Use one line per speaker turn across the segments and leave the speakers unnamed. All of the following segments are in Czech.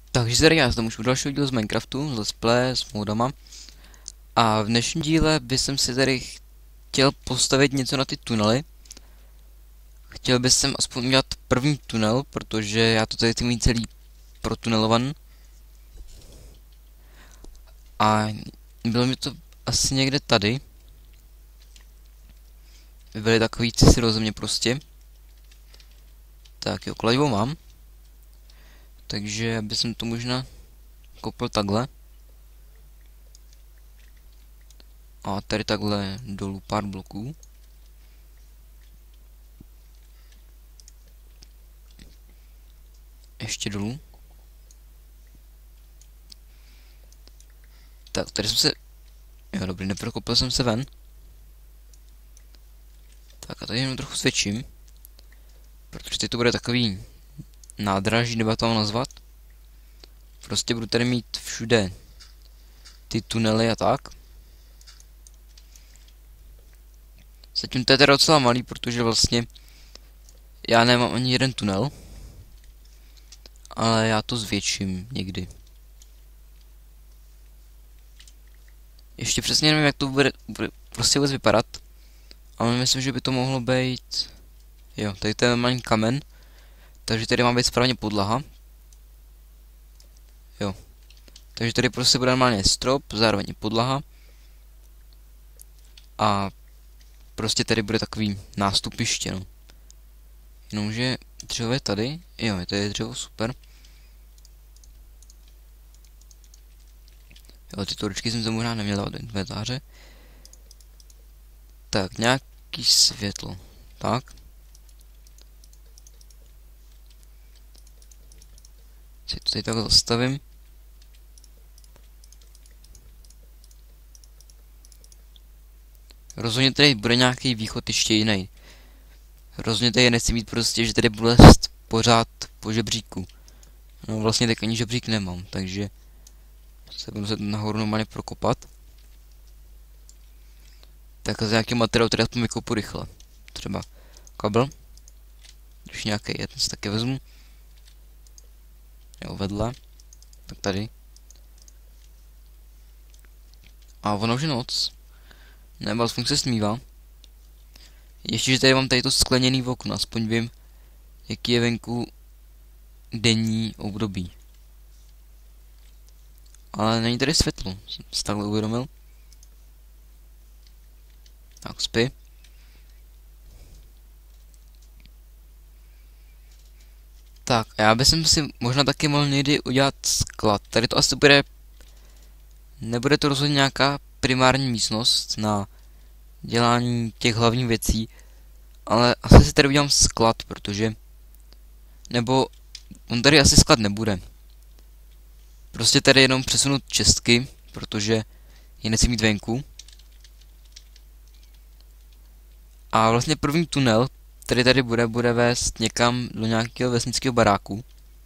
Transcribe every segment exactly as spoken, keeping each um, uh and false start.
Takže tady já jsem už u dalšího dílu z Minecraftu, z Let's Play, s modama. A v dnešním díle bych si tady chtěl postavit něco na ty tunely. Chtěl bych sem aspoň udělat první tunel, protože já to tady chci mít celý protunelovan. A bylo mi to asi někde tady. Byly takový cysy do země prostě. Tak jo, kladivo mám. Takže bych jsem to možná kopl takhle. A tady takhle dolů pár bloků. Ještě dolů. Tak, tady jsem se... Jo, dobrý, neprokopil jsem se ven. Tak a tady jenom trochu svědčím. Protože teď to bude takový nádraží, nebo to mám nazvat. Prostě budu tady mít všude ty tunely a tak. Zatím to je teda docela malý, protože vlastně já nemám ani jeden tunel. Ale já to zvětším někdy. Ještě přesně nevím, jak to bude, bude prostě vůbec vypadat. Ale myslím, že by to mohlo být... Jo, tady to je malý kamen. Takže tady má být správně podlaha. Jo. Takže tady prostě bude normálně strop, zároveň i podlaha. A prostě tady bude takový nástupiště, no. Jenomže dřevo je tady. Jo, je tady dřevo, super. Jo, ty toručky jsem se možná neměl dávat do inventáře. Tak, nějaký světlo. Tak. Si to tady takhle zastavím. Rozhodně tady bude nějaký východ ještě jiný. Rozhodně tady nechci mít prostě, že tady budu lézt pořád po žebříku. No vlastně tak ani žebřík nemám, takže se budu muset nahoru normálně prokopat. Tak z nějaký materiál tady aspoň vykopu rychle. Třeba kabel. Když nějaký je, ten si taky vezmu. Jo, vedle. Tak tady. A ono už je noc. Nebo aspoň se smívá. Ještě, že tady mám tady to skleněný okno, aspoň vím, jaký je venku denní období. Ale není tady světlo, jsem si takhle uvědomil. Tak, spí. Tak, a já bych si možná taky mohl někdy udělat sklad. Tady to asi bude... Nebude to rozhodně nějaká primární místnost na dělání těch hlavních věcí, ale asi si tady udělám sklad, protože... Nebo... On tady asi sklad nebude. Prostě tady jenom přesunout čestky, protože je nechci mít venku. A vlastně první tunel, který tady bude, bude vést někam do nějakého vesnického baráku.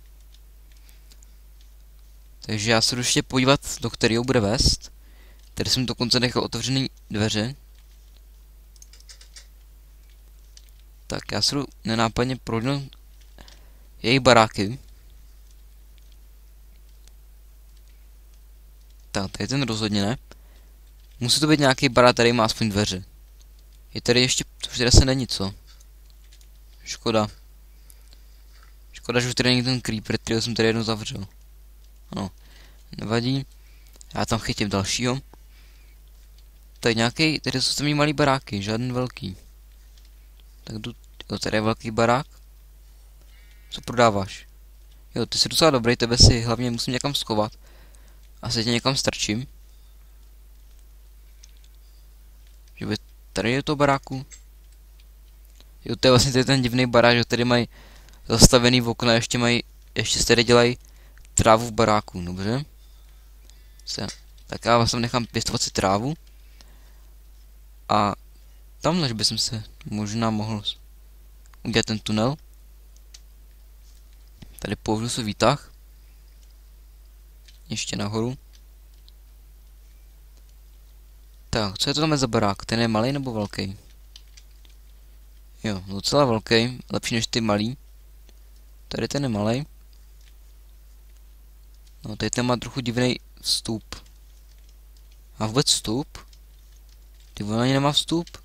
Takže já se jdu ještě podívat, do kterého bude vést. Tady jsem dokonce nechal otevřený dveře. Tak já se jdu nenápadně prohlídnout jejich baráky. Tak, tady ten rozhodně ne. Musí to být nějaký barák, který má aspoň dveře. Je tady ještě, už tady se není co. Škoda. Škoda, že už tady není ten creeper, který jsem tady jednou zavřel. Ano, nevadí. Já tam chytím dalšího. Tady nějaký, tady jsou tam malý baráky, žádný velký. Tak jdu, jo, tady je velký barák. Co prodáváš? Jo, ty jsi docela dobrý, tebe si hlavně musím někam schovat. Asi tě někam strčím. Že by tady je to baráku. Jo, to je vlastně tady ten divný barák, že tady mají zastavený v okna, ještě mají, ještě se tady dělají trávu v baráku, dobře? Se, tak já vás tam nechám pěstovat si trávu. A tamhle bych se možná mohl udělat ten tunel. Tady použiju si výtah. Ještě nahoru. Tak, co je to tam za barák? Ten je malý nebo velký? Jo, docela velký, lepší než ty malý. Tady ten je malý. No, tady ten má trochu divný vstup. A vůbec vstup? Ty vole, ani nemá vstup.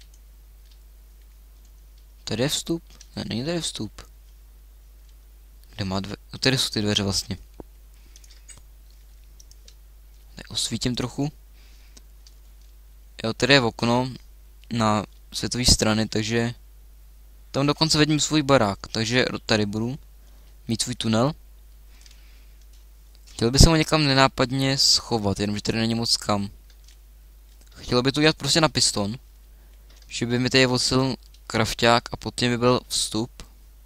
Tady je vstup? Ne, není tady vstup. Kde má dveře? No, tady jsou ty dveře vlastně. Tady osvítím trochu. Jo, tady je okno na světové strany, takže tam dokonce vidím svůj barák, takže tady budu mít svůj tunel. Chtěl by se ho někam nenápadně schovat, jenomže tady není moc kam. Chtěl by to udělat prostě na piston, že by mi tady odsil krafťák a pod tím by byl vstup.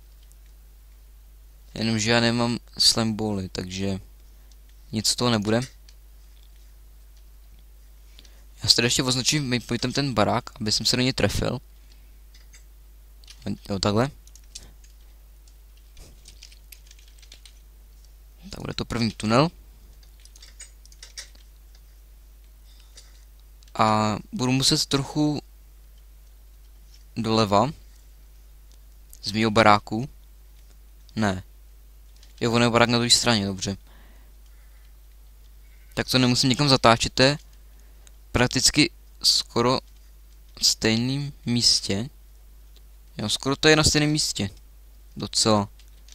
Jenomže já nemám slamboly, takže nic z toho nebude. Já si tady ještě označím waypointem ten barák, aby jsem se do něj trefil. Jo, takhle. Tak bude to první tunel. A budu muset trochu doleva z mýho baráku. Ne. Jo, on je barák na druhé straně, dobře. Tak to nemusím někam zatáčet, to je prakticky skoro stejném místě. Jo, skoro to je na stejném místě. Docela.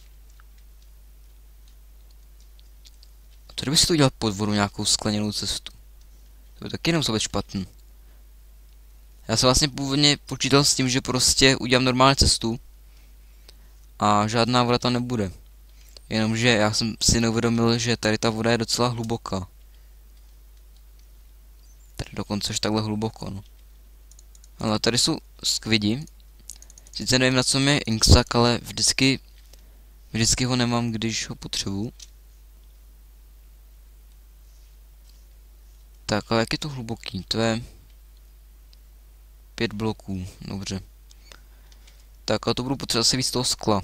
A to kdyby si to udělal pod vodu nějakou skleněnou cestu. To by taky nemuselo být špatný. Já jsem vlastně původně počítal s tím, že prostě udělám normální cestu. A žádná voda tam nebude. Jenomže já jsem si neuvědomil, že tady ta voda je docela hluboká. Tady dokonce až takhle hluboko, no. Ale tady jsou skvidi. Sice nevím, na co mi je inksak, ale vždycky, vždycky ho nemám, když ho potřebuju. Tak, ale jak je to hluboký? To je pět bloků, dobře. Tak, ale to budu potřebovat asi víc toho skla.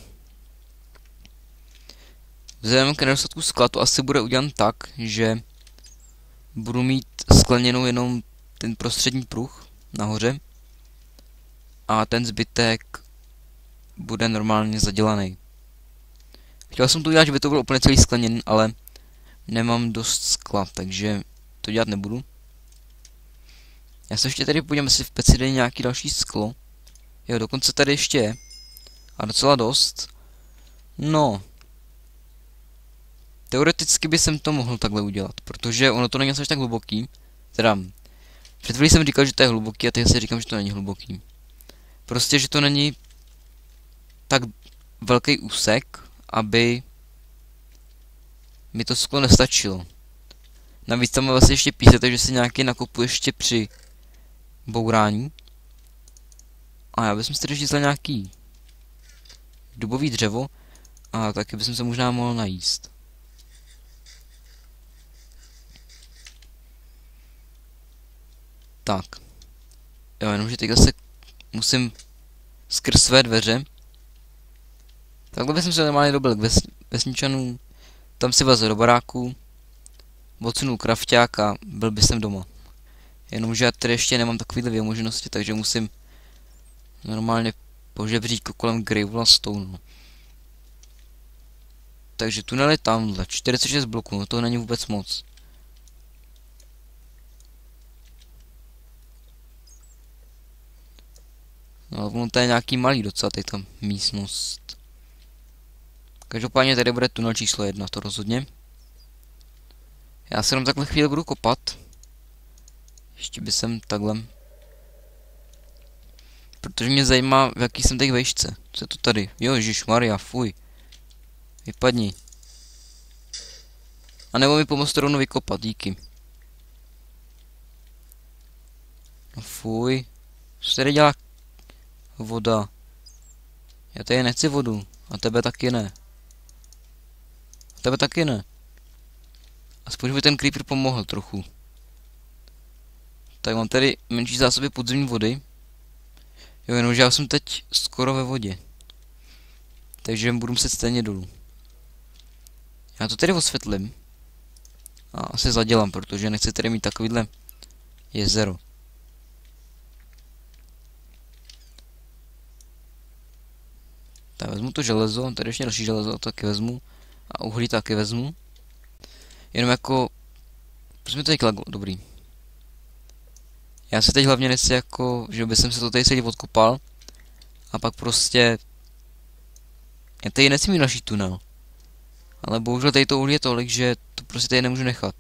Vzhledem k nedostatku skla to asi bude udělan tak, že budu mít skleněnou jenom ten prostřední pruh nahoře a ten zbytek bude normálně zadělaný. Chtěl jsem to udělat, že by to bylo úplně celý skleněný, ale nemám dost skla, takže to dělat nebudu. Já se ještě tady podívám, jestli v peci jde nějaký další sklo. Jo, dokonce tady ještě je. A docela dost. No. Teoreticky by jsem to mohl takhle udělat, protože ono to není až tak hluboký. Teda, před chvílí jsem říkal, že to je hluboký a teď si říkám, že to není hluboký. Prostě, že to není tak velký úsek, aby mi to sklo nestačilo. Navíc tam vlastně ještě píše, takže si nějaký nakopu ještě při bourání. A já bych si tady ještě nějaký dubový dřevo a taky bych se možná mohl najíst. Tak. Jo, jenomže teďka se musím skrz své dveře. Takhle bych se normálně dobil k ves, vesničanům. Tam si vlezl do baráku. Odsunul krafťák a byl bych sem doma. Jenomže já tady ještě nemám takovýhle dvě možnosti, takže musím normálně po žebříku kolem Gravela Stone. Takže tunel je tamhle, čtyřicet šest bloků, no to není vůbec moc. No ale ono to je nějaký malý docela, tady tam místnost. Každopádně tady bude tunel číslo jedna, to rozhodně. Já se jenom takhle chvíli budu kopat. Ještě by jsem takhle. Protože mě zajímá, v jaký jsem teď vejšce. Co je to tady? Jo, ježišmarja, fuj. Vypadni. A nebo mi pomoct to rovnou vykopat, díky. No fuj. Co tady dělá voda? Já tady nechci vodu. A tebe taky ne. A tebe taky ne. Aspoň by ten creeper pomohl trochu. Tak mám tady menší zásoby podzemní vody. Jo, jenomže já jsem teď skoro ve vodě. Takže budu muset stejně dolů. Já to tady osvětlím. A asi zadělám, protože nechci tady mít takovýhle jezero. Tak vezmu to železo, tady ještě další železo taky vezmu. A uhlí taky vezmu. Jenom jako... Proč mi to teď laglo? Dobrý. Já se teď hlavně nechci jako, že by jsem se to tady celý odkopal. A pak prostě... Já tady nechci mít další tunel. Ale bohužel tady to uhlí je tolik, že to prostě tady nemůžu nechat.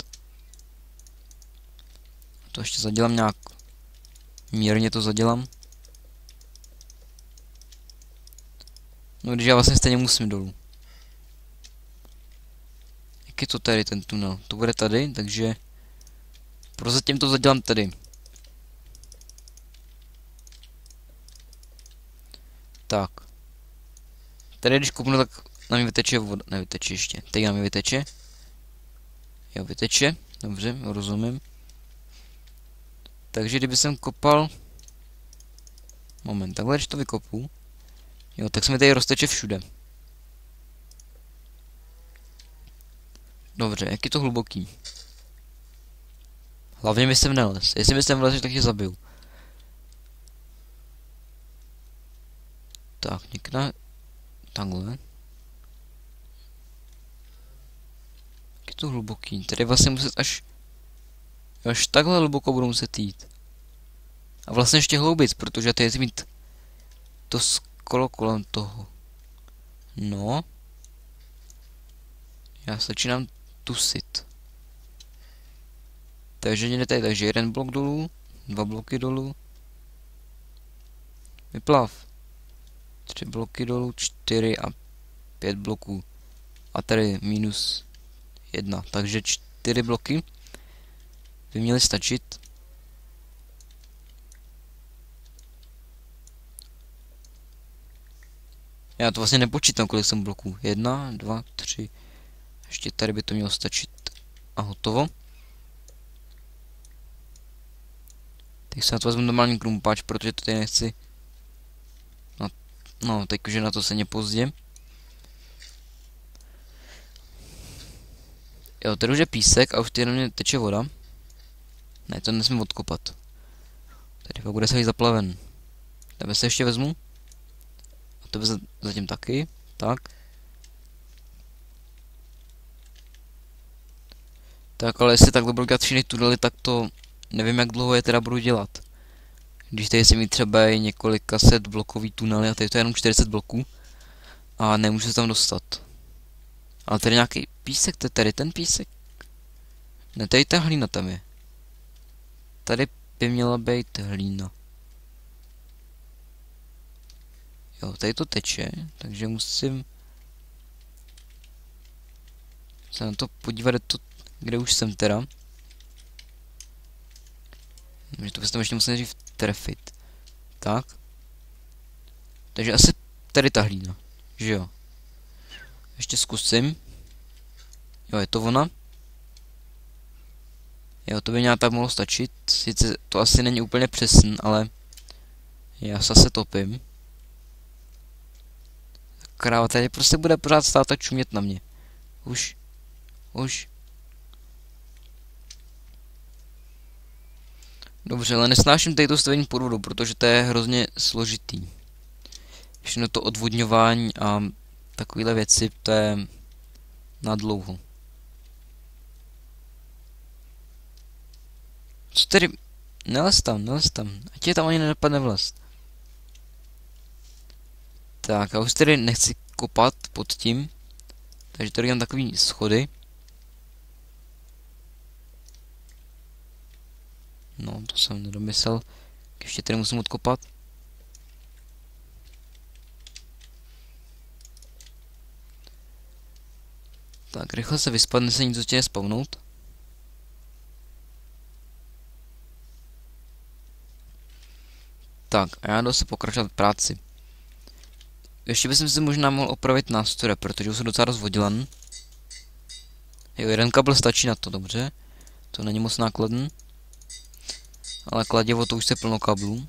To ještě zadělám nějak... Mírně to zadělám. No když já vlastně stejně musím dolů. Jak je to tady ten tunel? To bude tady, takže... Prozatím to zadělám tady. Tak. Tady když kopnu, tak na mě vyteče voda. Nevyteče ještě. Teď na mě vyteče. Jo, vyteče. Dobře, rozumím. Takže kdyby jsem kopal... Moment, takhle když to vykopu. Jo, tak se mi tady rozteče všude. Dobře, jak je to hluboký? Hlavně mi sem nelez. Jestli mi sem vlezeš, tak je zabiju. Tak, někde... Takhle. Jak je to hluboký? Tady vlastně muset až... Až takhle hluboko budu muset jít. A vlastně ještě hloubic, protože tady chci mít... To skolo kolem toho. No. Já se začínám tusit. Takže někde tady, takže jeden blok dolů, dva bloky dolů. Vyplav. Tři bloky dolů, čtyři a pět bloků. A tady minus jedna, takže čtyři bloky by měly stačit. Já to vlastně nepočítám, kolik jsem bloků. Jedna, dva, tři. Ještě tady by to mělo stačit. A hotovo. Teď se na to vezmu normální krumpáč, protože to tady nechci. No, no teď už je na to se pozdě. Jo, tady už je písek a už tady na mě teče voda. Ne, to nesmím odkopat. Tady pak bude celý zaplaven. Tebe se ještě vezmu. A tebe zatím taky. Tak. Tak, ale jestli takhle budu dělat všechny tunely, tak to nevím, jak dlouho je teda budu dělat. Když tady si mít třeba i několika set blokový tunely a tady to je jenom čtyřicet bloků. A nemůžu se tam dostat. Ale tady nějaký písek, to je tady ten písek. Ne, tady ta hlína tam je. Tady by měla být hlína. Jo, tady to teče, takže musím se na to podívat, to, kde už jsem teda. Takže to byste ještě musel nejdřív trefit. Tak. Takže asi tady ta hlína, že jo. Ještě zkusím. Jo, je to ona. Jo, to by nějak tak mohlo stačit. Sice to asi není úplně přesný, ale já se zase topím. Kráva, tady prostě bude pořád stát a čumět na mě. Už. Už. Dobře, ale nesnáším tady to stavení pod vodou, protože to je hrozně složitý. Všechno to odvodňování a takovéhle věci, to je na dlouho. Co tedy? Nelez tam, nelez tam. Ať je tam ani nenapadne vlast. Tak, já už tedy nechci kopat pod tím. Takže tady mám takový schody. No, to jsem nedomyslel. Ještě tady musím odkopat. Tak, rychle se vyspat, než se nic začne spavnout. Tak, a já jdu se pokračovat v práci. Ještě bych si možná mohl opravit nástroje, protože už jsem docela rozvodilan. Jo, jeden kabel stačí na to, dobře. To není moc nákladný. Ale kladivo to už se plno kablů.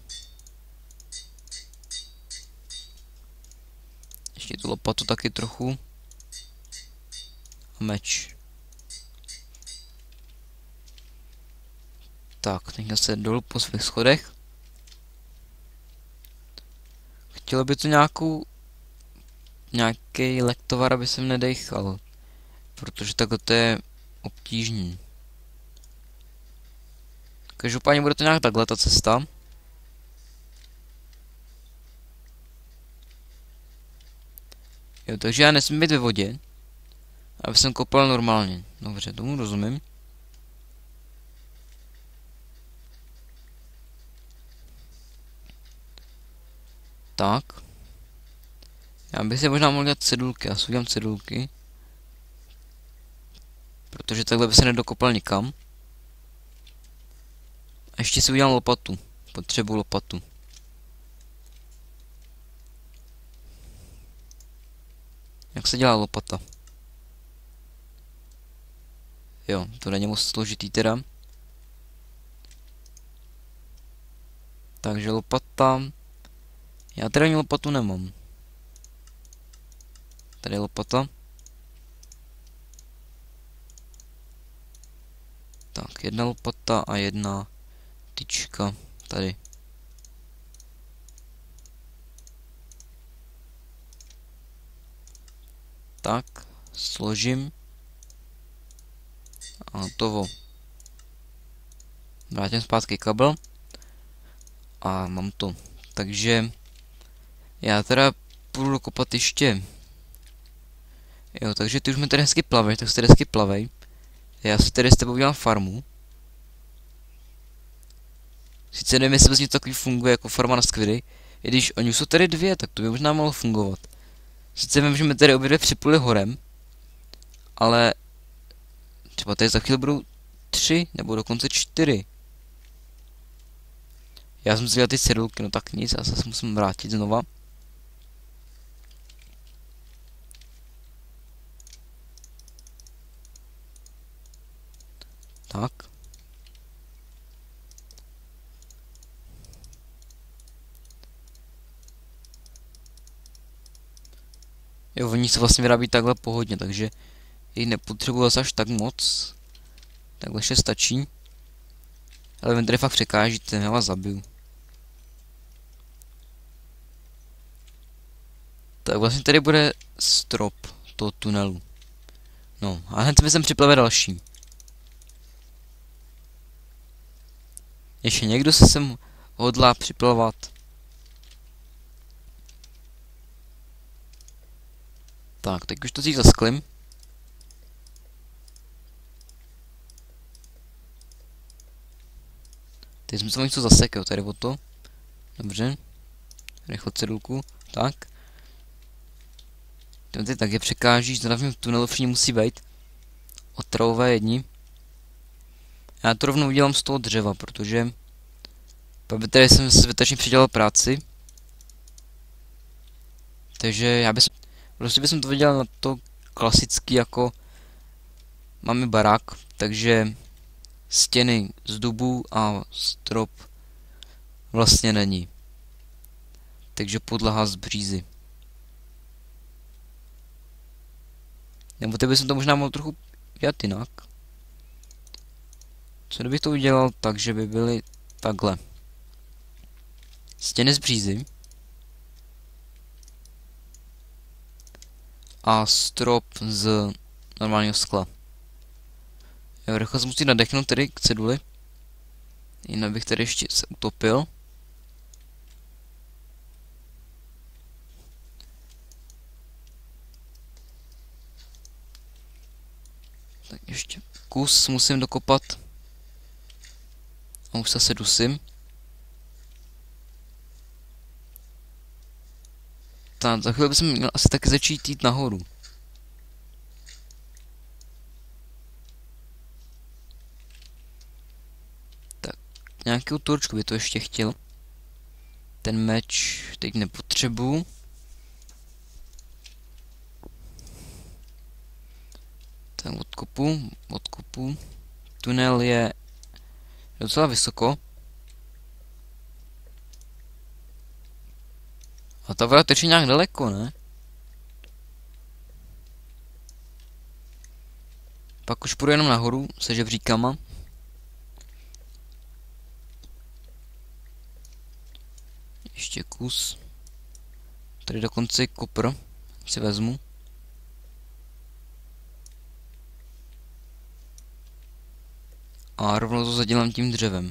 Ještě tu lopatu taky trochu. A meč. Tak, teď se dolů po svých schodech. Chtělo by to nějakou... Nějaký lektovar, aby jsem nedechal. Protože takhle to je obtížný. Každopádně bude to nějak takhle ta cesta. Jo, takže já nesmím být ve vodě, aby jsem kopal normálně. Dobře, tomu rozumím. Tak. Já bych si možná mohl dělat cedulky. Já si udělám cedulky. Protože takhle by se nedokopal nikam. A ještě si udělám lopatu. Potřebuji lopatu. Jak se dělá lopata? Jo, to není moc složitý teda. Takže lopata. Já teda ani lopatu nemám. Tady je lopata. Tak, jedna lopata a jedna tyčka tady. Tak, složím. A hotovo. Vrátím zpátky kabel. A mám to. Takže já teda půjdu dokopat ještě. Jo, takže ty už mi tady hezky plavej, tak se tady hezky plavej. Já si tady s tebou udělám farmu. Sice nevím, jestli něco takový funguje jako farma na skvidy. I když oni jsou tady dvě, tak to by možná mohlo fungovat. Sice vím, že mi tady obě dvě připluli horem. Ale třeba tady za chvíli budou tři, nebo dokonce čtyři. Já jsem si dělal ty cedulky, no tak nic, já se musím vrátit znova. Tak. Jo, oni se vlastně vyrábí takhle pohodně, takže jich nepotřebuji zase až tak moc. Takhle ještě stačí. Ale vy tady fakt překážíte, já vás zabiju. Tak vlastně tady bude strop toho tunelu. No, a hned mi sem připlave další. Ještě někdo se sem hodlá připlavat. Tak, teď už to si zasklim. Teď jsem se něco zasekl, tady o to. Dobře. Rychle cedulku. Tak. Teď taky překážíš, to na v tunelu všichni musí být. Otravové jedni. Já to rovnou udělám z toho dřeva, protože pak tady jsem zbytečně přidělal práci. Takže já bych prostě bych to viděl na to klasický jako máme barák, takže stěny z dubu a strop vlastně není. Takže podlaha z břízy. Nebo teď bych to možná mohl trochu dělat jinak. Co kdybych to udělal tak, že by byly takhle. Stěny z břízy. A strop z normálního skla. Jo, rychle se musí nadechnout tedy k ceduli. Jinak bych tady ještě se utopil. Tak ještě kus musím dokopat. A už se dusím. Tak, za chvíli bych měl asi taky začít jít nahoru. Tak, nějakou torčku by to ještě chtěl. Ten meč teď nepotřebuju. Tak odkopu, odkopu. Tunel je docela vysoko. A ta voda teče nějak daleko, ne? Pak už půjdu jenom nahoru se žebříkama. Ještě kus. Tady dokonce je kopr. Si vezmu. A rovnou to zadělám tím dřevem.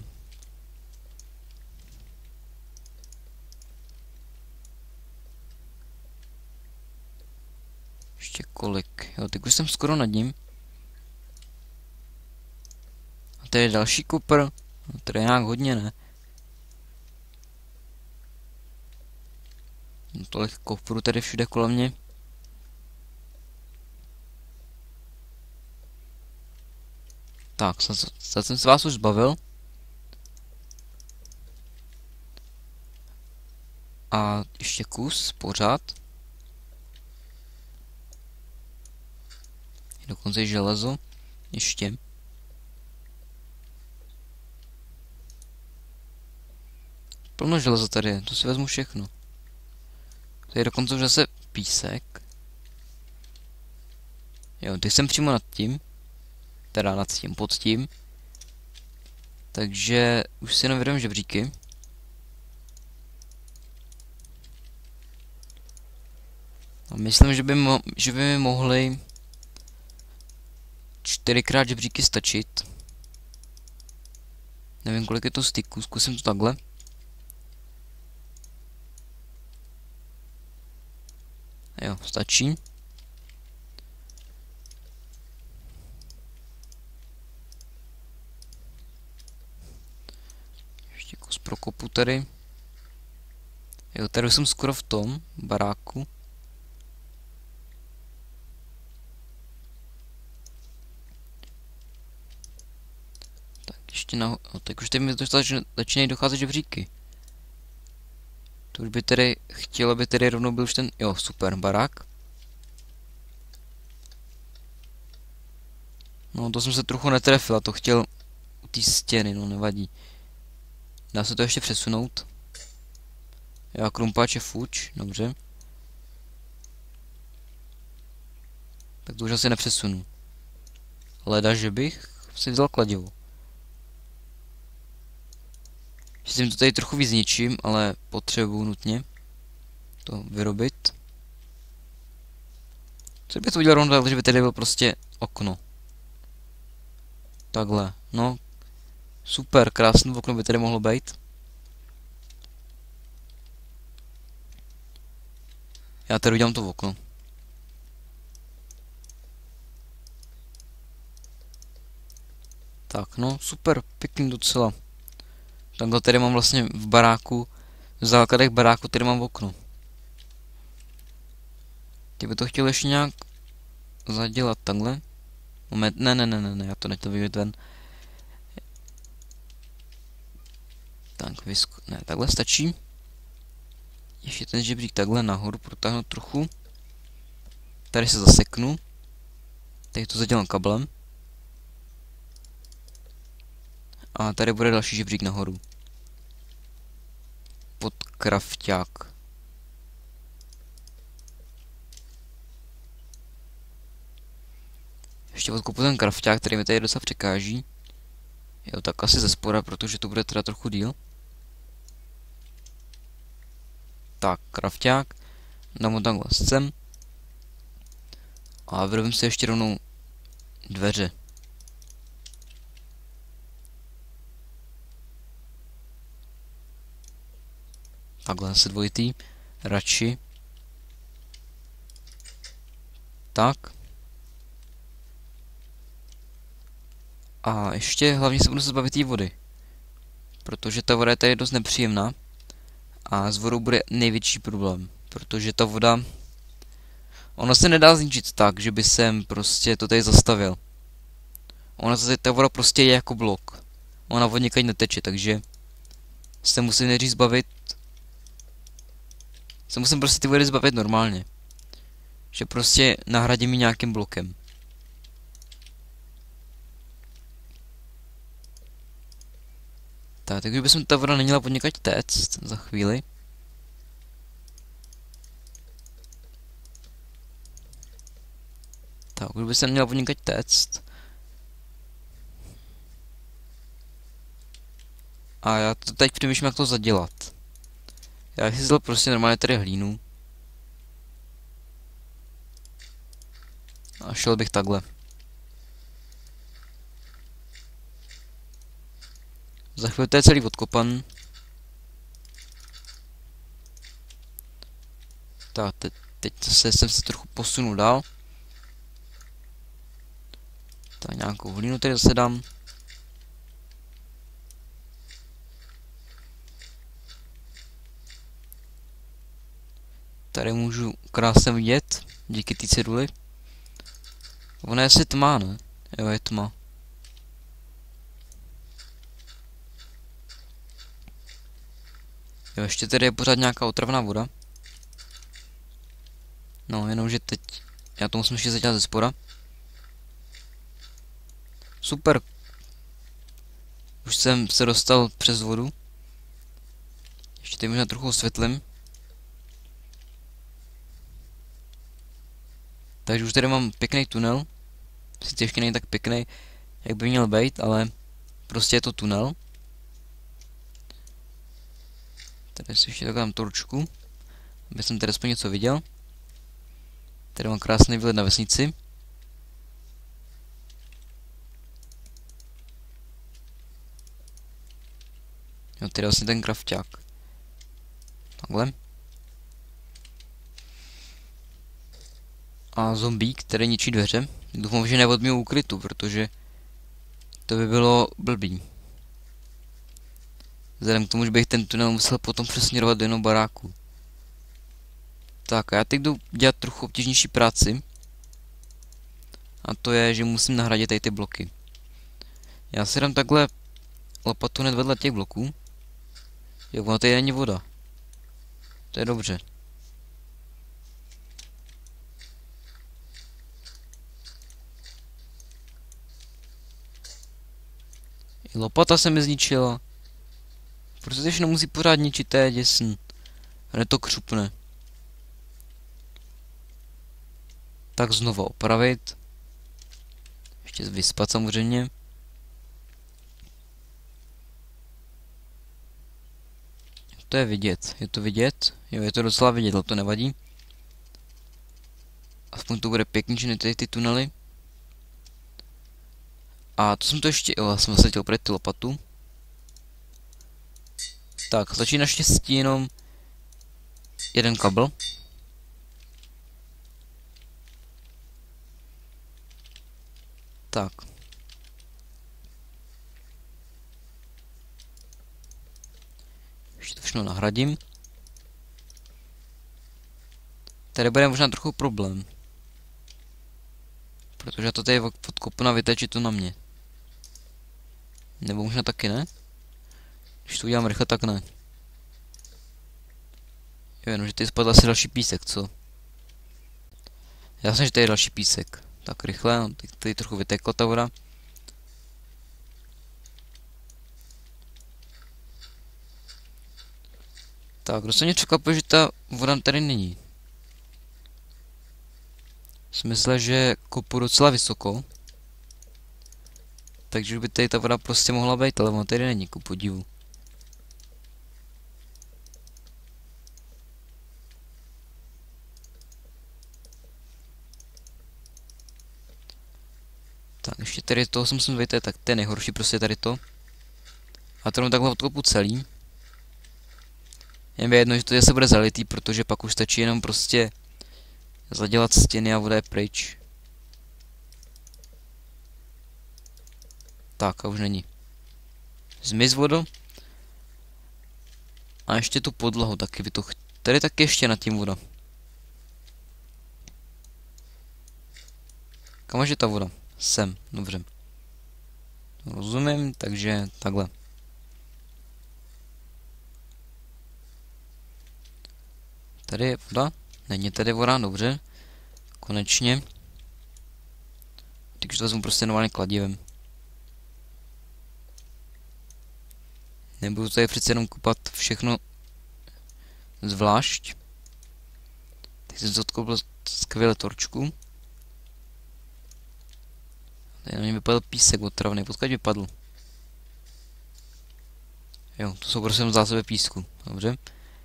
Ještě kolik? Jo, teď už jsem skoro nad ním. A tady je další kopr. No, tady je nějak hodně, ne? No, tolik kopru tady všude kolem mě. Tak, snad jsem se vás už zbavil. A ještě kus, pořád. Dokonce i železo. Ještě. Plno železa tady je, to si vezmu všechno. Tady je dokonce už zase písek. Jo, teď jsem přímo nad tím. Teda nad tím, pod tím. Takže už si jenom vědom žebříky. A myslím, že by, mo že by mi mohly čtyřikrát žebříky stačit. Nevím, kolik je to styků, zkusím to takhle. Jo, stačí. Ještě kus prokopu tady. Jo, tady jsem skoro v tom baráku. Tak ještě na... No, tak už teď mi to začínají docházet žebříky. To už by tedy chtělo, by tedy rovnou byl už ten... Jo, super, barák. No, to jsem se trochu netrefil, a to chtěl u té stěny, no nevadí. Dá se to ještě přesunout. Jo, krumpáč je fuč, dobře. Tak to už asi nepřesunu. Leda, že bych si vzal kladivo. Že si to tady trochu víc zničím, ale potřebuju nutně to vyrobit. Co bych to udělal rovnou tak, že by tady byl prostě okno. Takhle, no. Super, krásné okno by tady mohlo být. Já tady udělám to okno. Tak, no, super, pěkný docela. Takhle tady mám vlastně v baráku, v základech baráku tady mám okno. Ty by to chtěl ještě nějak zadělat takhle. Moment, ne, ne, ne, ne, ne, já to nechtěl vyvět ven. Tak, vysko... ne, takhle stačí. Ještě ten žebřík takhle nahoru protáhnout trochu. Tady se zaseknu. Tady to zadělám kablem. A tady bude další žebřík nahoru. Pod krafťák. Ještě odkupu ten krafťák, který mi tady docela překáží. Jo, tak asi ze spora, protože to bude teda trochu díl. Tak, krafťák. Dám ho takhle sem. A vyrobím si ještě rovnou dveře. Takhle zase dvojitý. Radši. Tak. A ještě hlavně se budu se zbavit té vody. Protože ta voda je tady dost nepříjemná. A s vodou bude největší problém. Protože ta voda... Ona se nedá zničit tak, že by jsem prostě to tady zastavil. Ona zase, ta voda prostě je jako blok. Ona vodně nikdy neteče, takže... Se musím nejdřív zbavit... Se musím prostě ty vody zbavit normálně. Že prostě nahradím ji nějakým blokem. Tak, takže bychom ta voda neměla podnikať téct za chvíli. Tak, už by se měla podnikať téct. A já to teď přemýšlím, jak to zadělat. Já si vzal prostě normálně tady hlínu. A šel bych takhle. Za chvíli to je celý odkopan. Tak, te teď se, jsem se trochu posunul dál. Tak nějakou hlínu tady zase dám. Tady můžu krásně vidět, díky té ceduli. Ona je asi tmá, ne? Jo, je tma. Jo, ještě tady je pořád nějaká otravná voda. No, jenomže teď... Já to musím ještě zadělat ze spora. Super. Už jsem se dostal přes vodu. Ještě tady možná trochu osvětlím. Takže už tady mám pěkný tunel. Sice ještě není tak pěkný, jak by měl být, ale prostě je to tunel. Tady si ještě takhle dám torčku, aby jsem tady aspoň něco viděl. Tady mám krásný výhled na vesnici. Jo, tady je vlastně ten krafťák. Takhle. A zombík, který ničí dveře. Doufám, že ne od mého úkrytu, protože to by bylo blbý. Vzhledem k tomu, že bych ten tunel musel potom přesměrovat do jiného baráku. Tak a já teď jdu dělat trochu obtížnější práci. A to je, že musím nahradit tady ty bloky. Já si dám takhle lopatu hned vedle těch bloků. Jo, ono tady není voda. To je dobře. I lopata se mi zničila. Prostě to ještě nemusí pořád ničit, to je děsný. Hned to křupne. Tak znovu opravit. Ještě vyspat samozřejmě. To je vidět. Je to vidět? Jo, je to docela vidět, ale to nevadí. Aspoň to bude pěkný, že tady ty tunely. A to jsem to ještě... Jo, já jsem zase chtěl opravit ty lopatu. Tak, začíná naštěstí jenom jeden kabel. Tak. Ještě to všechno nahradím. Tady bude možná trochu problém. Protože to tady je odkopna, vytečí to na mě. Nebo možná taky ne? Když to udělám rychle, tak ne. Jo, jenom, že tady spadl asi další písek, co? Jasně, že tady je další písek. Tak rychle, no, teď tady trochu vytekla ta voda. Tak, kdo se mě překvapuje, že ta voda tady není. Smysl, že kopu docela vysoko. Takže by tady ta voda prostě mohla být, ale ona tady není, ku podivu. Tak, ještě tady toho jsem musím vyjít, tak to je nejhorší, prostě tady to. A to jenom takhle odkopu celý. Jen je jedno, že to se bude zalitý, protože pak už stačí jenom prostě zadělat stěny a voda je pryč. Tak a už není. Zmiz vodu. A ještě tu podlahu taky vytuch. Tady taky ještě nad tím voda. Kam je ta voda? Sem, dobře. Rozumím, takže takhle. Tady je voda. Není tady voda, dobře. Konečně. Takže to vezmu prostě normálně kladivem. Nebudu tady přece jenom kupat všechno zvlášť. Teď jsem odkoupil skvěle torčku. Tady na mě vypadl písek otravný. Odkud vypadl? Jo, to jsou prostě zásoby písku. Dobře.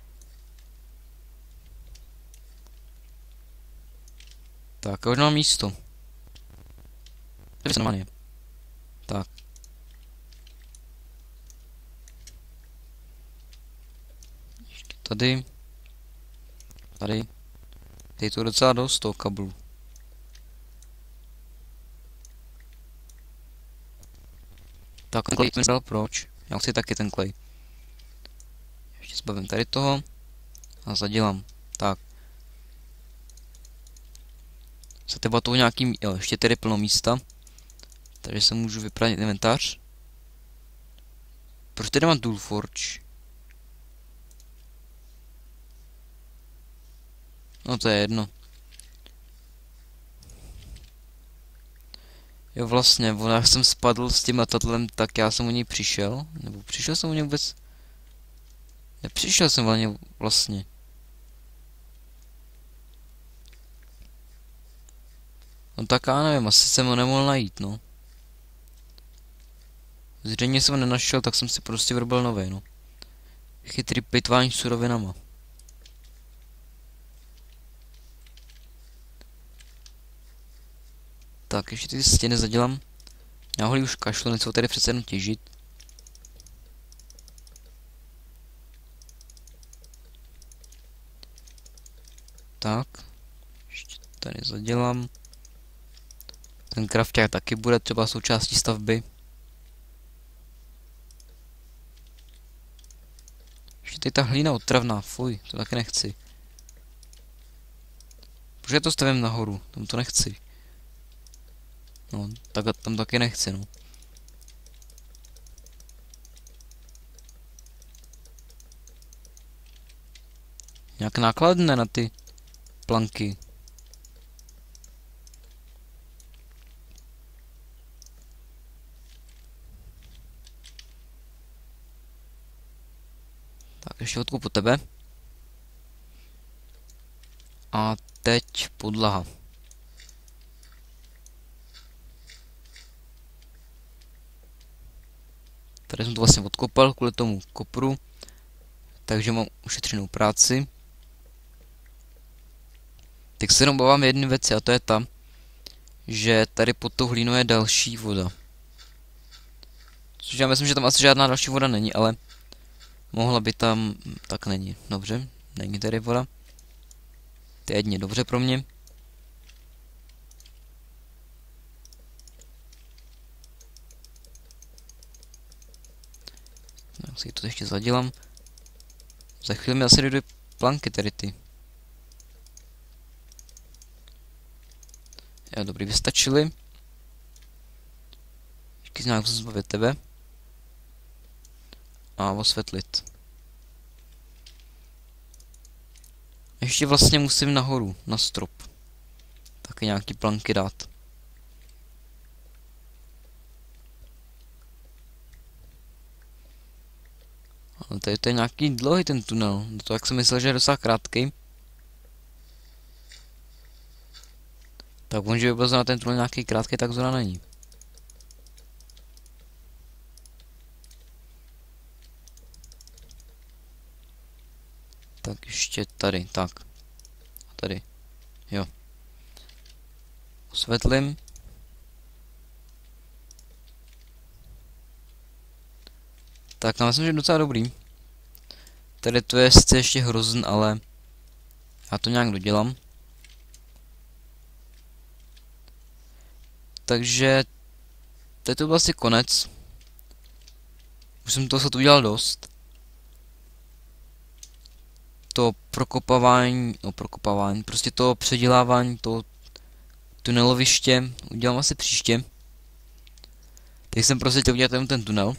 Tak, a už mám místo. To je normálně. Tak. tady. Tady. Tady je to docela dost toho kablu. Tak ten klej jsem dal, proč? Já chci taky ten klej. Ještě zbavím tady toho. A zadělám. Tak. Za teba toho nějaký, jo, ještě tady plno místa. Takže se můžu vypravit inventář. Proč tady mám Tool Forge? No to je jedno. Jo vlastně, jak jsem spadl s tím letadlem, tak já jsem o něj přišel. Nebo přišel jsem o něj vůbec? Nepřišel jsem o něj vlastně. No tak já nevím, asi jsem ho nemohl najít, no. Zřejmě jsem ho nenašel, tak jsem si prostě vyrobil nový, no. Chytrý plýtvání surovinama. Tak, ještě ty stěny zadělám. Já holí už kašlu, něco tady přece jenom těžit. Tak. Ještě tady zadělám. Ten krafťák taky bude třeba součástí stavby. Ještě tady ta hlína otravná, fuj, to taky nechci. Proč já to stavím nahoru, tam to nechci. No, tak tam taky nechci, no. Nějak nákladné na ty planky. Tak ještě hodku po tebe. A teď podlaha. Tady jsem to vlastně odkopal kvůli tomu kopru. Takže mám ušetřenou práci. Tak se jenom bavám jedné věci, a to je ta, že tady pod tou hlínou je další voda. Což já myslím, že tam asi žádná další voda není, ale mohla by tam, tak není. Dobře, není tady voda. To je jedině dobře pro mě. Já si to ještě zadělám. Za chvíli mi asi dojde planky tady ty. Jo, dobrý, vystačili. Ještě nějak zbavit tebe. A osvětlit. Ještě vlastně musím nahoru, na strop. Taky nějaký planky dát. Ale tady to je nějaký dlouhý ten tunel. To jak jsem myslel, že je docela krátký. Tak on, že by byl na ten tunel nějaký krátký, tak zrovna není. Tak ještě tady, tak. A tady. Jo. Osvětlím. Tak, no myslím, že je docela dobrý. Tady to je sice ještě hrozn, ale já to nějak dodělám. Takže teď to byl asi konec. Už jsem toho se udělal dost. To prokopávání, no prokopávání, prostě to předělávání, to tuneloviště udělám asi příště. Teď jsem prostě chtěl udělat jenom ten tunel.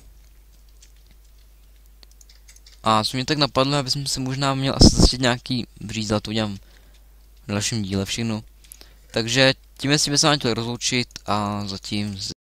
A co mě tak napadlo, aby jsem si možná měl asi zase nějaký břízla, to udělám v dalším díle všechno. Takže tím se s vámi chtěl rozloučit a zatím